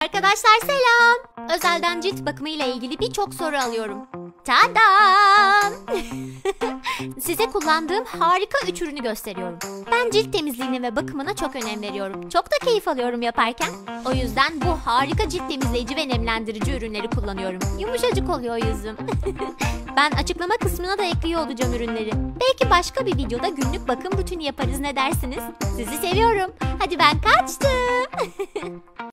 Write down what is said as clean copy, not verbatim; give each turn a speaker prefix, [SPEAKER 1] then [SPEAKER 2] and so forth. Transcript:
[SPEAKER 1] Arkadaşlar selam. Özelden cilt bakımı ile ilgili birçok soru alıyorum. Tadam! Size kullandığım harika 3 ürünü gösteriyorum. Ben cilt temizliğine ve bakımına çok önem veriyorum. Çok da keyif alıyorum yaparken. O yüzden bu harika cilt temizleyici ve nemlendirici ürünleri kullanıyorum. Yumuşacık oluyor yüzüm. Ben açıklama kısmına da ekliyor olacağım ürünleri. Belki başka bir videoda günlük bakım rutini yaparız, ne dersiniz? Sizi seviyorum. Hadi ben kaçtım.